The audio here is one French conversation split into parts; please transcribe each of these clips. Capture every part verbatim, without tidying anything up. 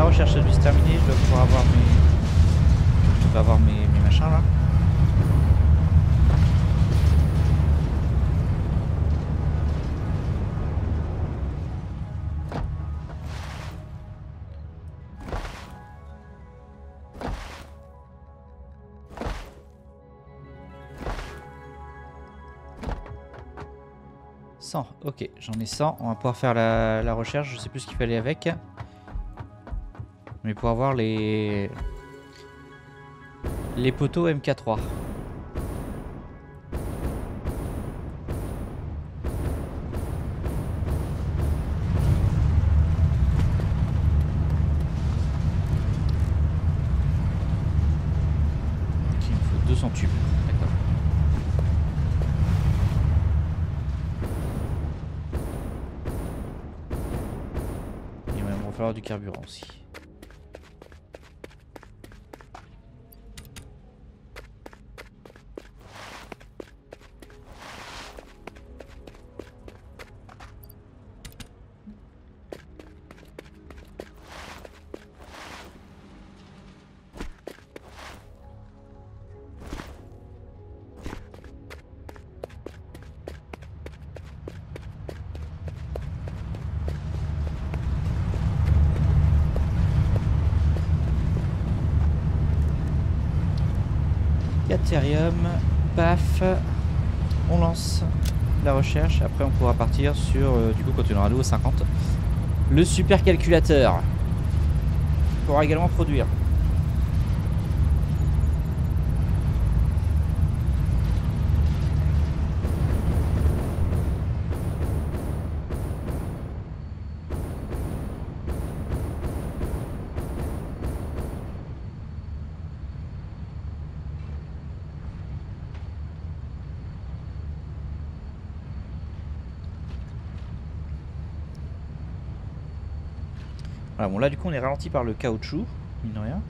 recherche a dû se terminer, je dois pouvoir avoir mes... Je dois avoir mes, mes machins là. cent, ok, j'en ai cent, on va pouvoir faire la, la recherche, je sais plus ce qu'il fallait avec. Mais pour avoir les les poteaux M K trois. Il me faut deux cents tubes, d'accord. Il va me falloir du carburant aussi. Ethereum, paf, on lance la recherche, après on pourra partir sur, euh, du coup quand on aura nouveau cinquante, le super calculateur, on pourra également produire. Voilà, bon là du coup on est ralenti par le caoutchouc, mine de rien.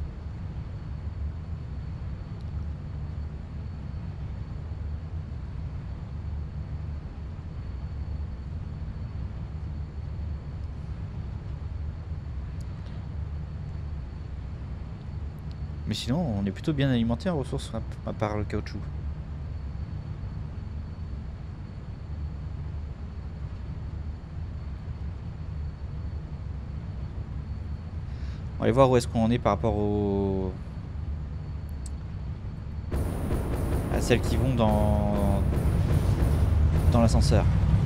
Mais sinon on est plutôt bien alimenté en ressources à part le caoutchouc. On va aller voir où est-ce qu'on en est par rapport aux... à celles qui vont dans, dans l'ascenseur.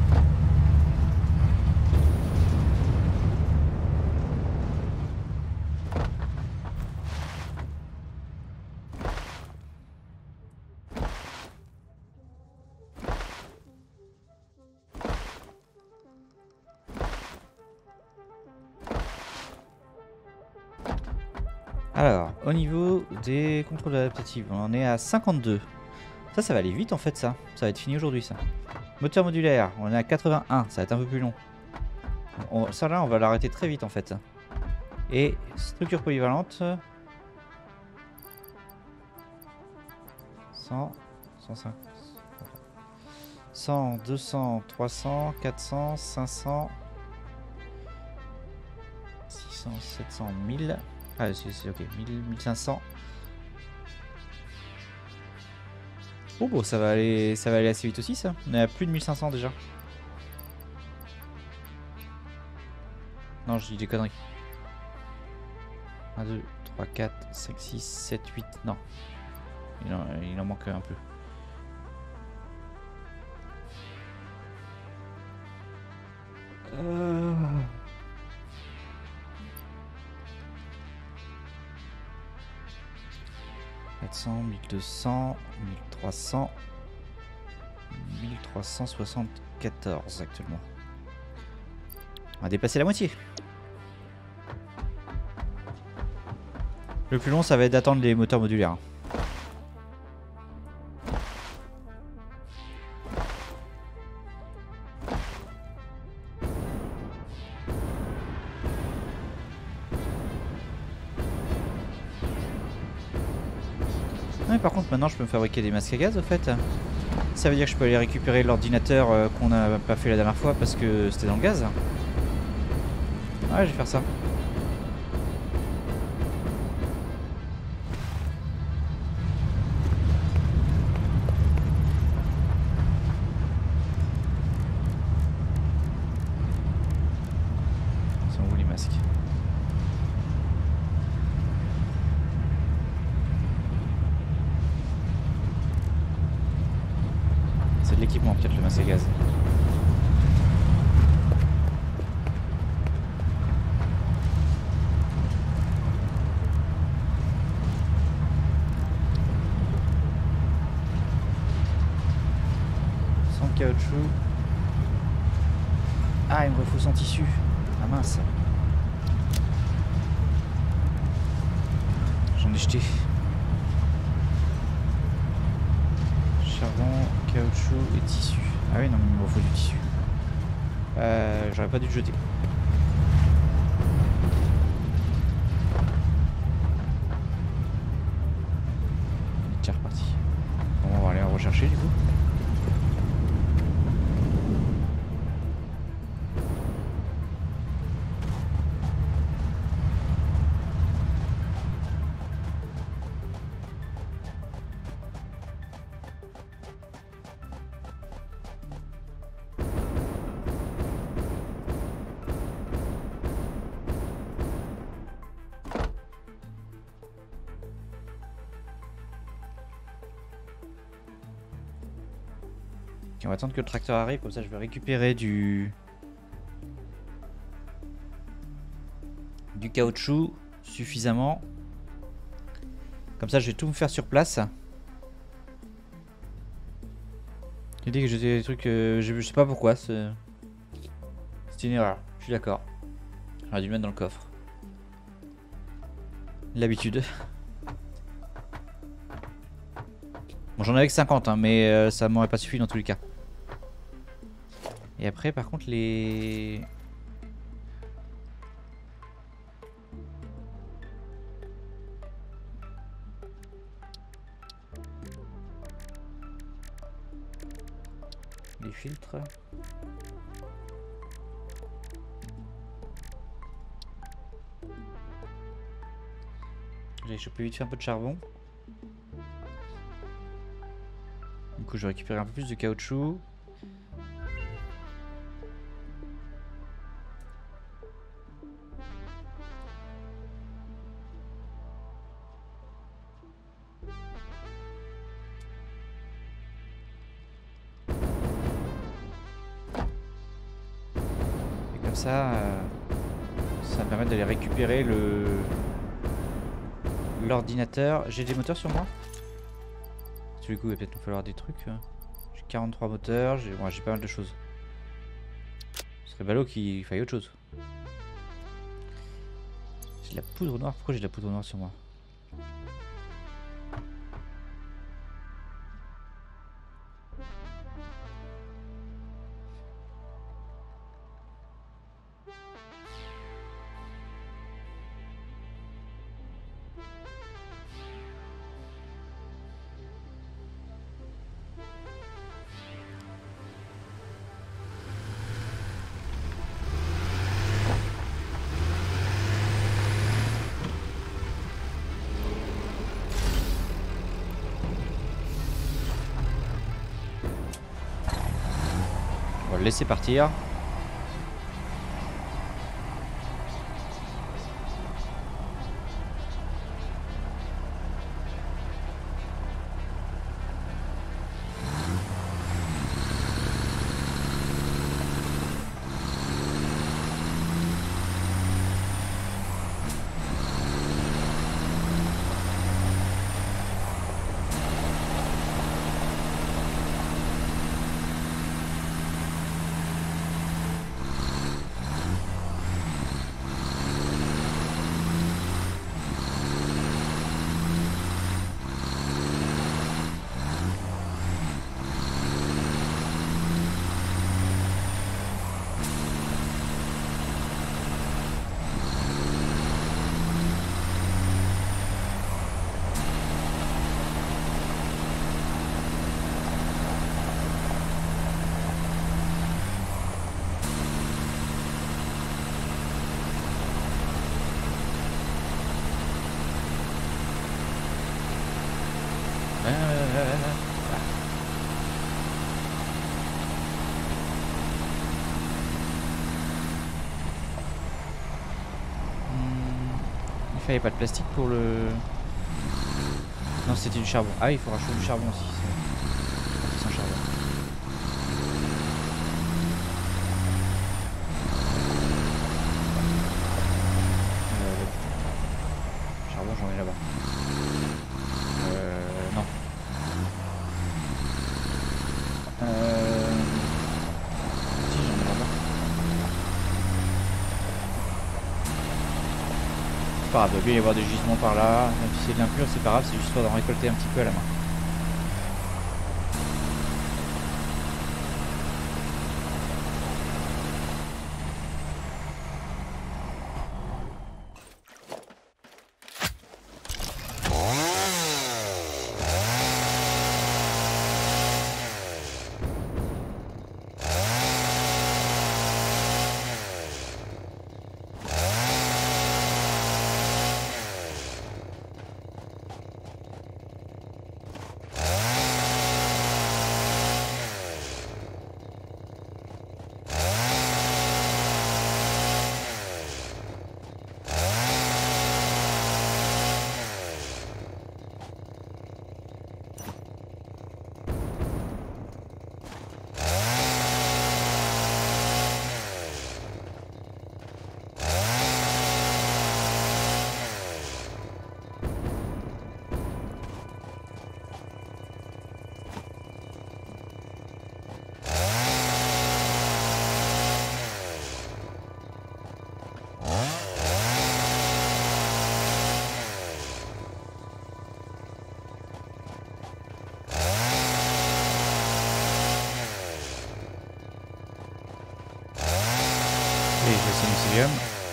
Alors, au niveau des contrôles adaptatifs, on en est à cinquante-deux. Ça, ça va aller vite en fait, ça. Ça va être fini aujourd'hui, ça. Moteur modulaire, on est à quatre-vingt-un, ça va être un peu plus long. On, ça là, on va l'arrêter très vite en fait. Et structure polyvalente. cent, cent cinquante, cent, deux cents, trois cents, quatre cents, cinq cents, six cents, sept cents, mille. Ah, c'est ok, mille, mille cinq cents. Oh, bon, ça va aller, ça va aller assez vite aussi, ça. On est à plus de mille cinq cents déjà. Non, je dis des conneries. un, deux, trois, quatre, cinq, six, sept, huit. Non. Il en, il en manque un peu. Euh... quatre cents, mille deux cents, mille trois cents, mille trois cent soixante-quatorze actuellement. On va dépasser la moitié. Le plus long, ça va être d'attendre les moteurs modulaires. Ouais, par contre, maintenant je peux me fabriquer des masques à gaz au fait. Ça veut dire que je peux aller récupérer l'ordinateur euh, qu'on n'a pas fait la dernière fois parce que c'était dans le gaz. Ouais, je vais faire ça. Peut-être le masque à gaz. Sans caoutchouc. Ah, il me faut son tissu. Ah mince. J'en ai jeté. Charbon, caoutchouc et tissu. Ah oui, non, mais il me faut du tissu. Euh, J'aurais pas dû le jeter. Il est reparti. Bon, on va aller en rechercher du coup. On va attendre que le tracteur arrive, comme ça je vais récupérer du du caoutchouc suffisamment. Comme ça je vais tout me faire sur place. J'ai dit que j'étais des trucs, euh, je sais pas pourquoi, c'est une erreur, je suis d'accord. J'aurais dû le mettre dans le coffre. L'habitude. Bon, j'en avais que cinquante, hein, mais euh, ça m'aurait pas suffi dans tous les cas. Et après, par contre, les... Les filtres. J'ai chopé vite fait un peu de charbon. Du coup, je vais récupérer un peu plus de caoutchouc. Ça, euh, ça me permet d'aller récupérer le l'ordinateur. J'ai des moteurs sur moi. Du coup, il va peut-être nous falloir des trucs. J'ai quarante-trois moteurs, j'ai bon, j'ai pas mal de choses. Ce serait ballot qu'il faille autre chose. J'ai de la poudre noire. Pourquoi j'ai de la poudre noire sur moi? On va le laisser partir. Il fallait pas de plastique pour le... Non, c'était du charbon. Ah, il faut racheter du charbon aussi. C'est un charbon. pas grave, il doit y avoir des gisements par là. Même si c'est de l'impur, c'est pas grave, c'est juste histoire d'en récolter un petit peu à la main. Et je vais essayer l'Obsidium.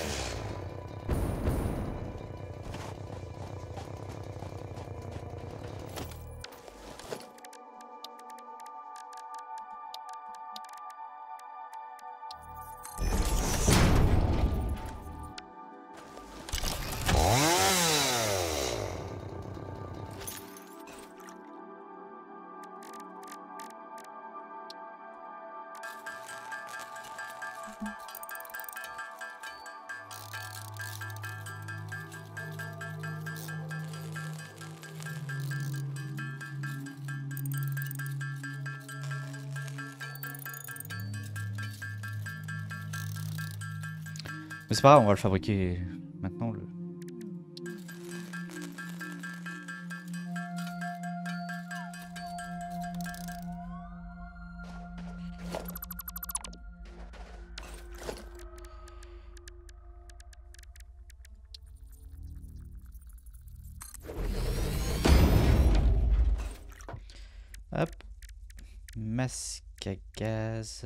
Mais c'est pas grave, on va le fabriquer maintenant. Le... Hop. Masque à gaz.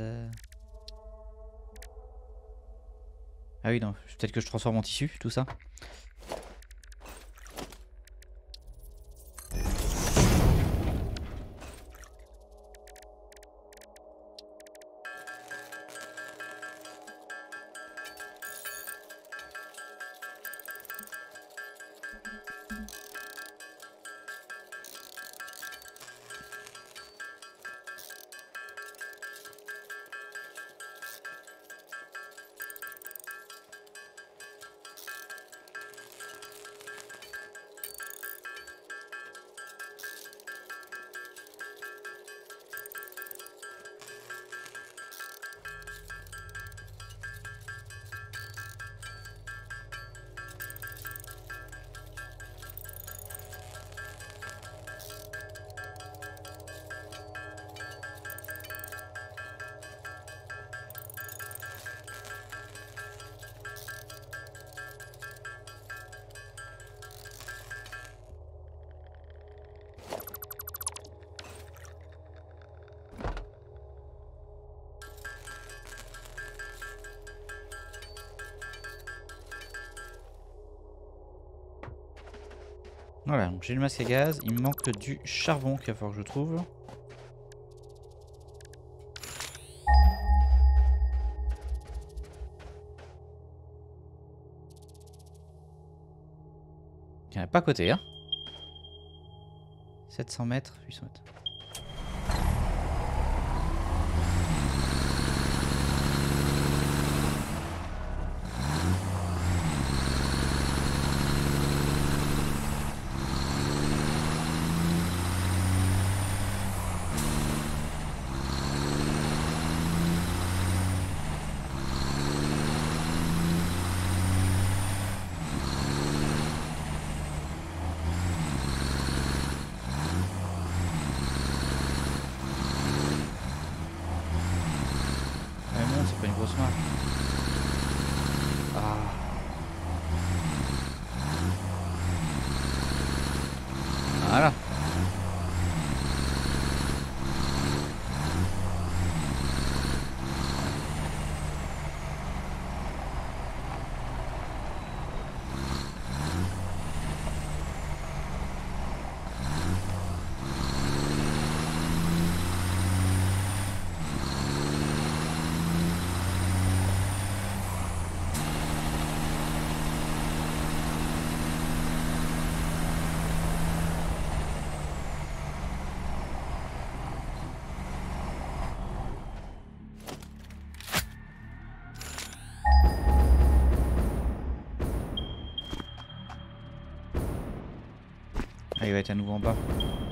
Ah oui, non, peut-être que je transforme en tissu, tout ça. Voilà, donc j'ai le masque à gaz, il me manque du charbon qu'il va falloir que je trouve. Il n'y en a pas à côté, hein. sept cents mètres, huit cents mètres. C'est pas une grosse marque. Ah. Ah, il va être à nouveau en bas.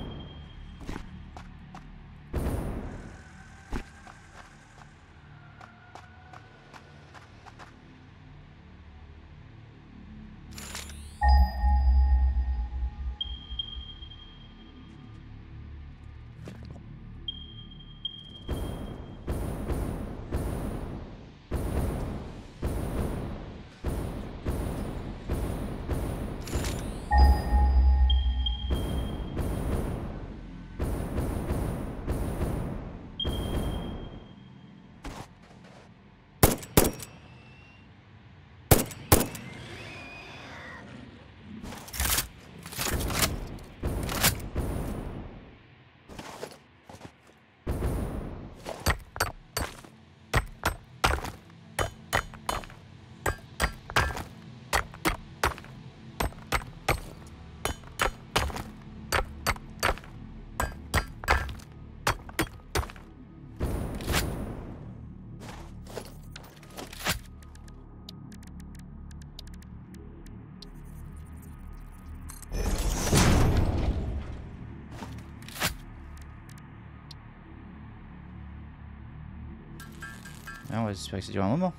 Ah, on va espérer que ça dure un moment.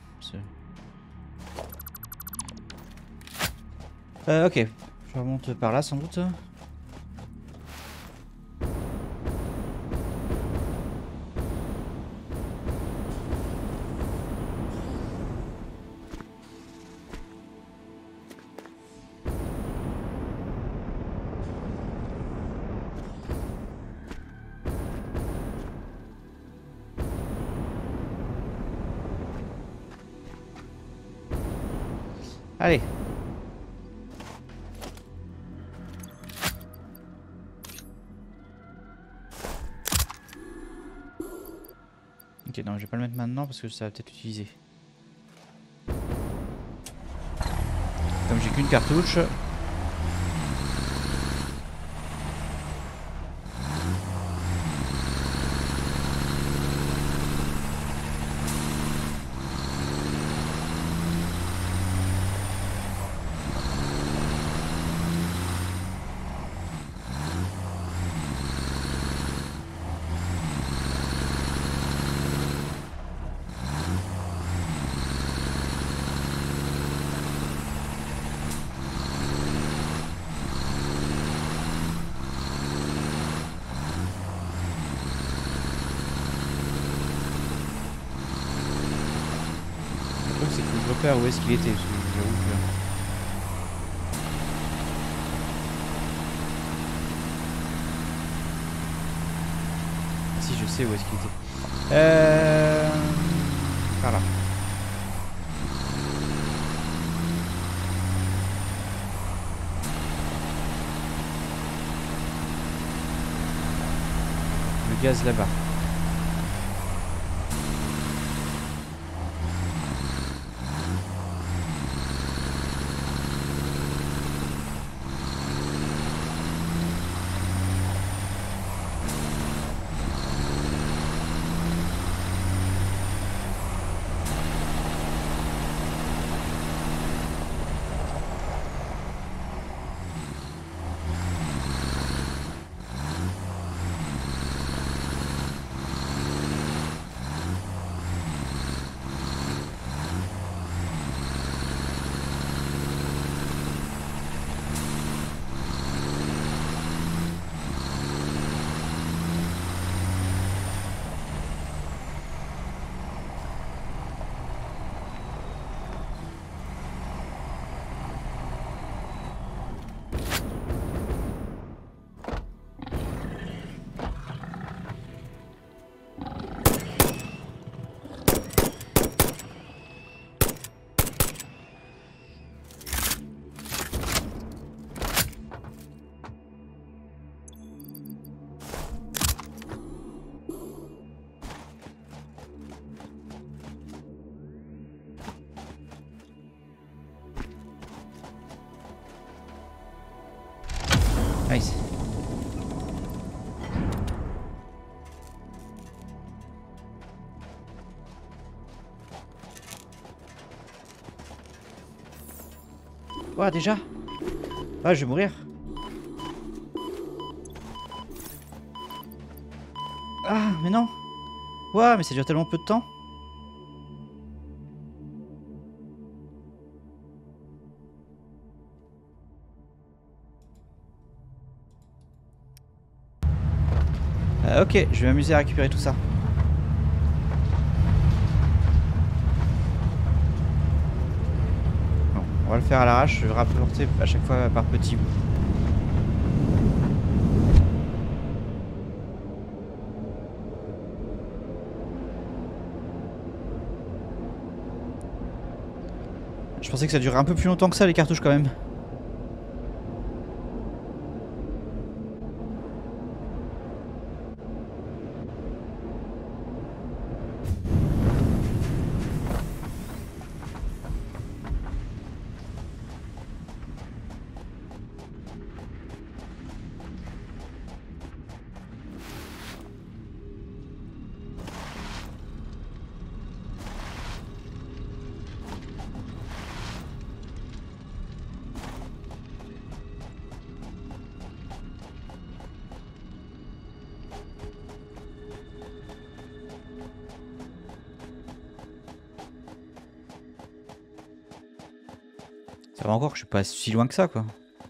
Euh, ok. Je remonte par là sans doute. Allez. Ok, non, je vais pas le mettre maintenant parce que ça va peut-être utiliser. Comme j'ai qu'une cartouche. C'est qu'il faut que je repère où est-ce qu'il était. Parce que j'avoue que... Si, je sais où est-ce qu'il était. Euh... Par là. Le gaz là-bas. Nice. Ouah, déjà? Ah, je vais mourir. mais non. Ouah, mais ça dure tellement peu de temps. Euh, ok, je vais m'amuser à récupérer tout ça. Bon, on va le faire à l'arrache, je vais rapporter à chaque fois par petits bouts. Je pensais que ça durait un peu plus longtemps que ça les cartouches quand même. Ça va encore, je suis pas si loin que ça quoi.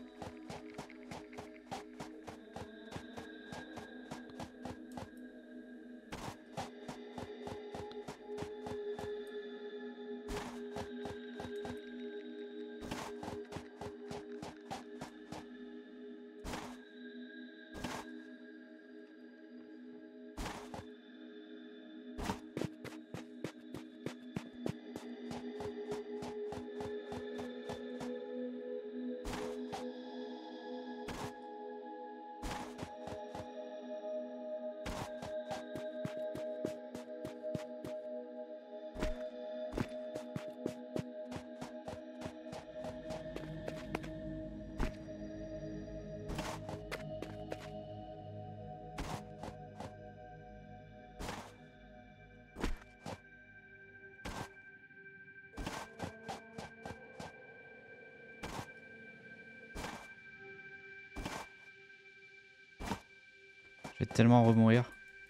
Je vais tellement remourir.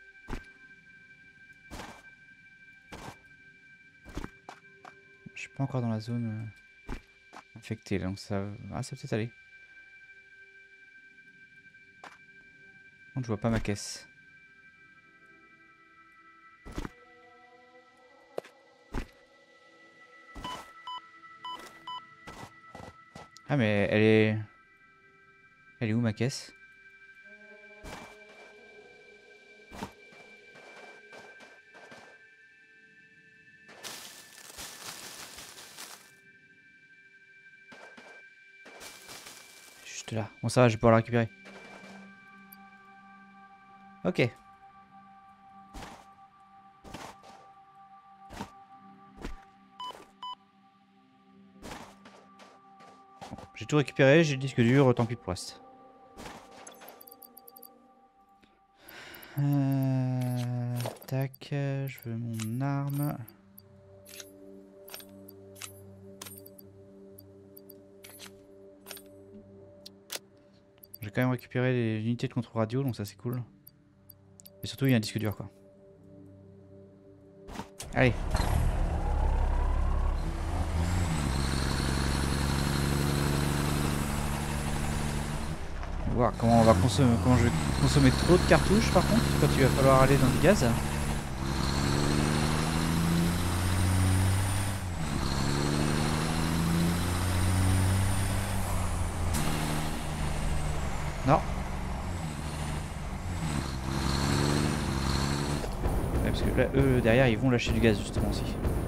Je suis pas encore dans la zone euh, infectée là, donc ça... Ah, ça peut peut-être aller. Bon, je vois pas ma caisse. Ah mais elle est... Elle est où ma caisse? Juste là. Bon ça va, je vais pouvoir la récupérer. Ok. Bon, j'ai tout récupéré, j'ai le disque dur, tant pis pour le reste. Euh, tac, je veux mon arme. J'ai quand même récupéré les unités de contrôle radio, donc ça c'est cool. Et surtout il y a un disque dur quoi. Allez. On va voir comment on va consommer, comment je vais consommer trop de cartouches par contre quand il va falloir aller dans du gaz. Non. Ouais, parce que là, eux derrière ils vont lâcher du gaz justement aussi.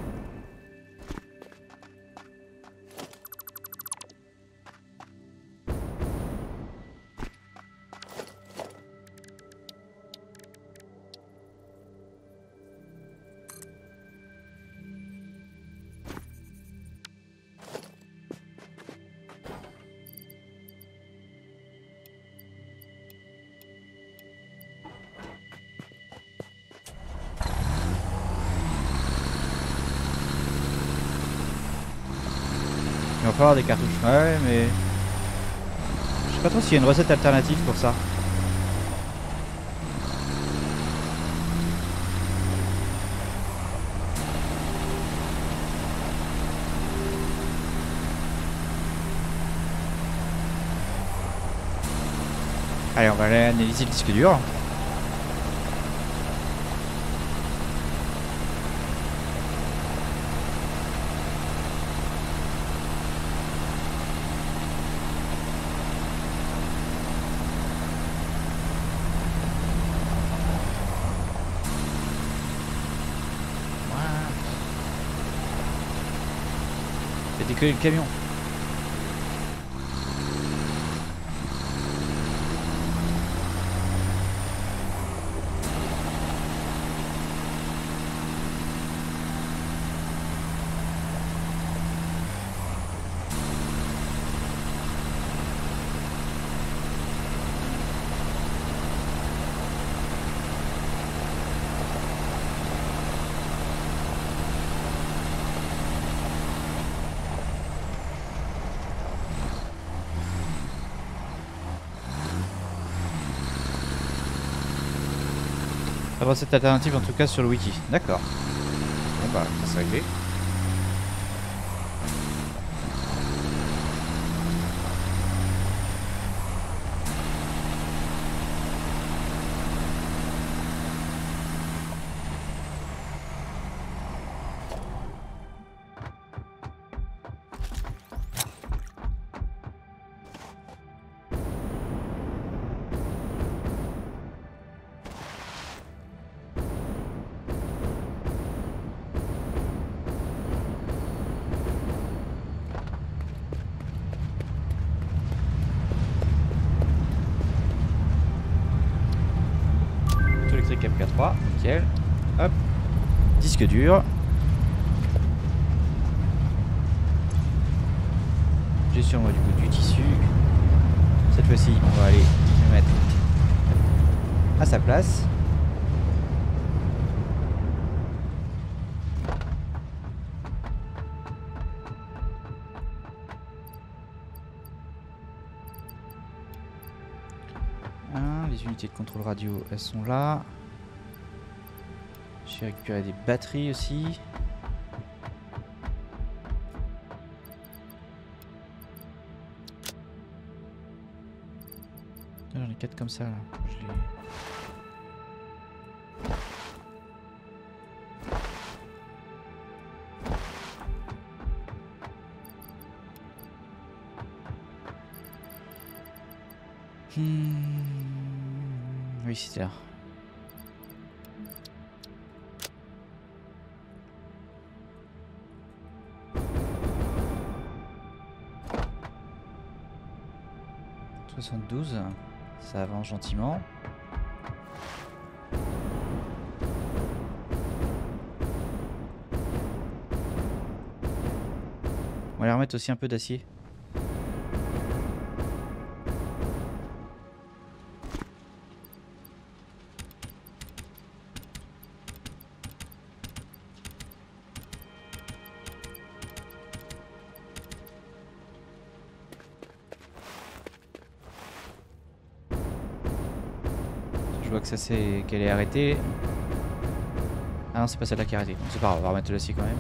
Il va falloir des cartouches. Ouais, mais... Je sais pas trop s'il y a une recette alternative pour ça. Allez, on va aller analyser le disque dur. Fait décoller le camion. Avoir cette alternative en tout cas sur le wiki. D'accord. Bon bah, ça c'est réglé. M K trois, nickel. Hop. Disque dur. Gestion du coup du tissu. Cette fois-ci, on va aller le mettre à sa place. Hein, les unités de contrôle radio, elles sont là. J'ai récupéré des batteries aussi. J'en ai quatre comme ça là. Je les... Hmm... Oui, c'est là. soixante-douze, ça avance gentiment. On va aller remettre aussi un peu d'acier. Je vois que ça c'est qu'elle est arrêtée. Ah non, c'est pas celle-là qui est arrêtée. C'est pas grave, on va remettre l'acier quand même.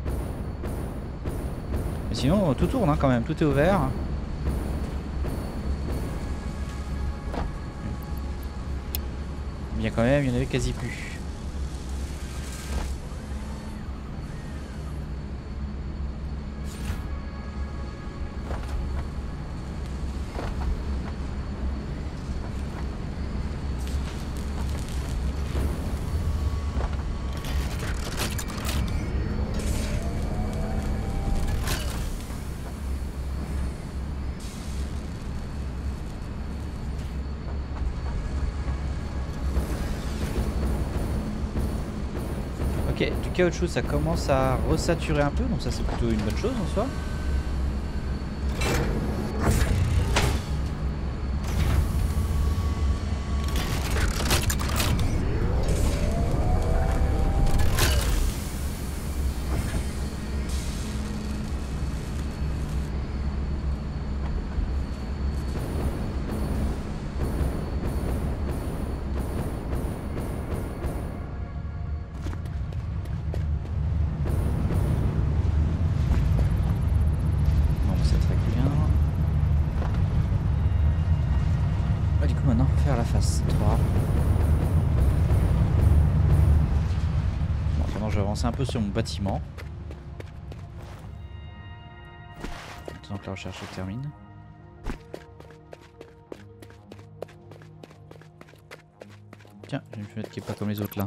Mais sinon, tout tourne hein, quand même, tout est ouvert. Bien quand même, il y en avait quasi plus. Ok, du caoutchouc ça commence à resaturer un peu, donc ça c'est plutôt une bonne chose en soi. avancer un peu sur mon bâtiment. Attends que la recherche se termine. Tiens, j'ai une fenêtre qui est pas comme les autres là.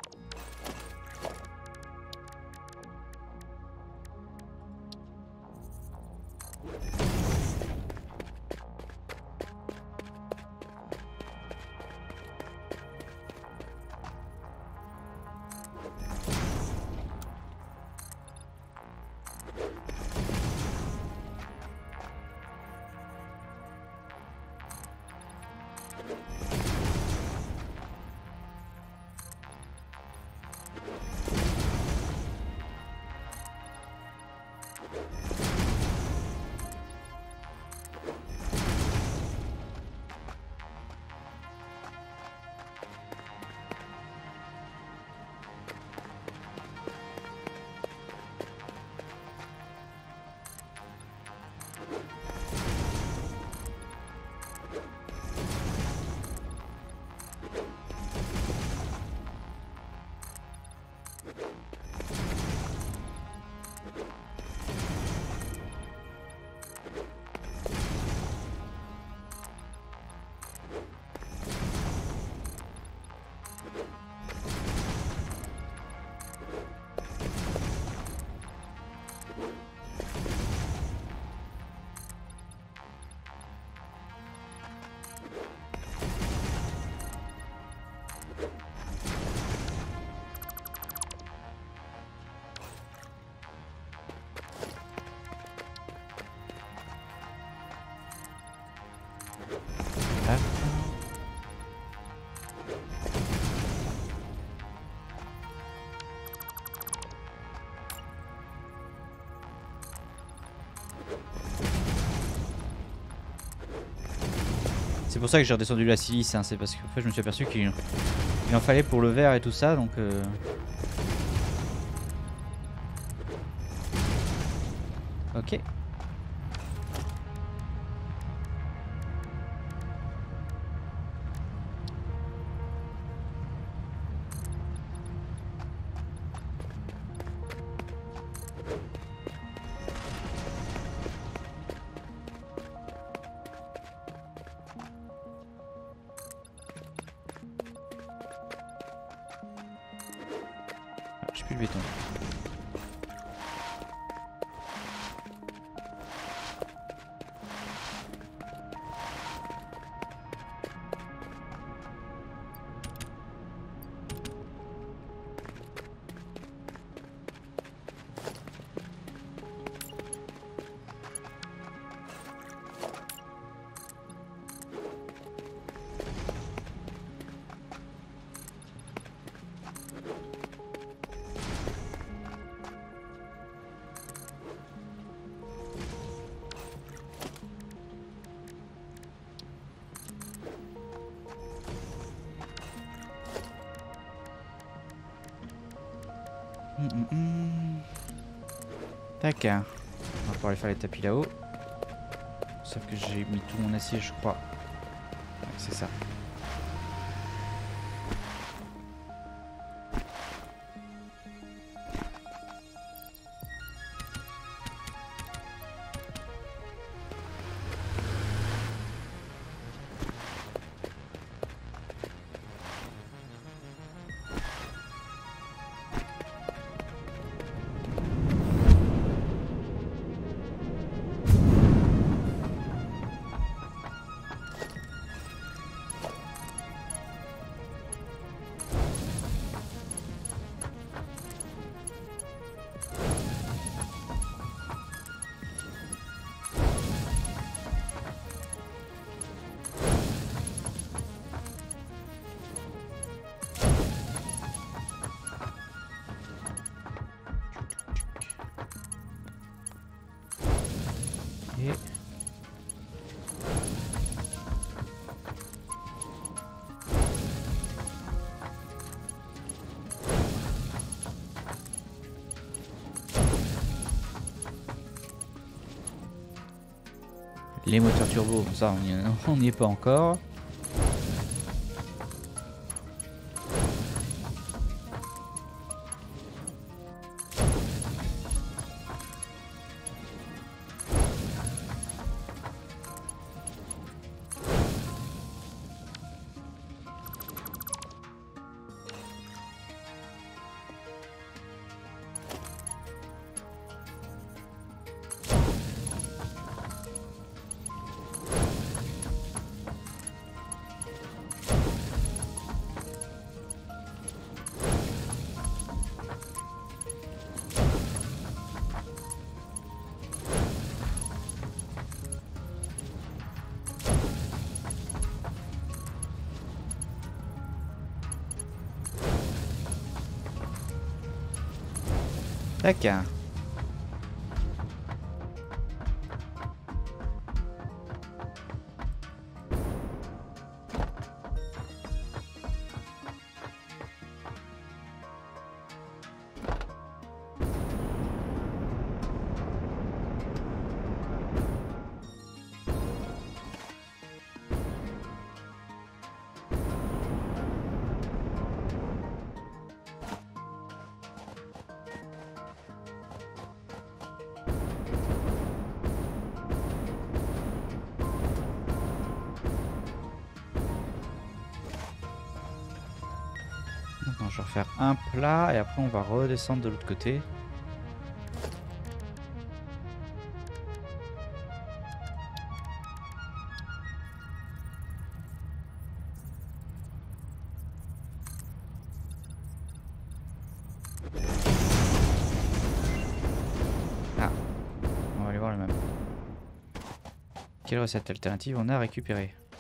C'est pour ça que j'ai redescendu la silice, hein. C'est parce qu'en fait je me suis aperçu qu'il en fallait pour le verre et tout ça, donc euh... ok. J'ai plus le béton. Mmh, mmh, mmh. Tac. On va pouvoir aller faire les tapis là-haut. Sauf que j'ai mis tout mon acier, je crois. Ouais, c'est ça. Et... les moteurs turbo, ça on n'y est pas encore. Tac. Maintenant, je vais refaire un plat et après on va redescendre de l'autre côté. Ah, on va aller voir le même. Quelle recette alternative on a récupérée?